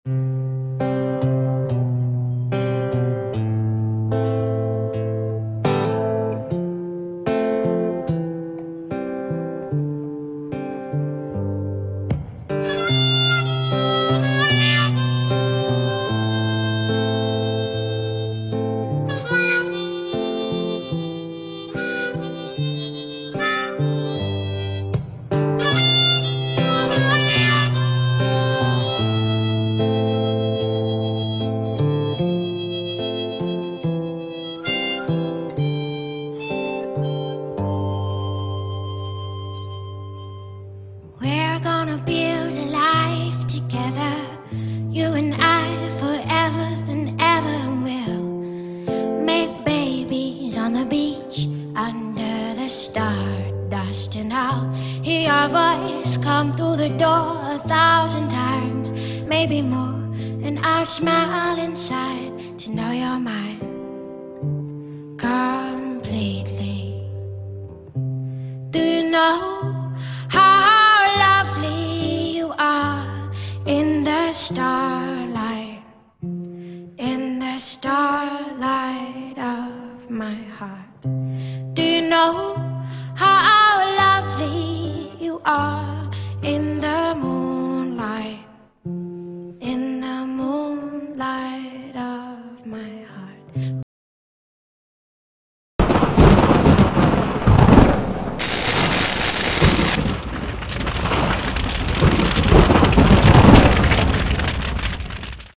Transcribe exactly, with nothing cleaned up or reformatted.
We're gonna build a life together, you and I, forever and ever. And we'll make babies on the beach under the stardust. And I'll hear your voice come through the door a thousand times, maybe more. And I'll smile inside to know you're mine completely. Do you know how lovely you are in the starlight, in the starlight of my heart? Do you know how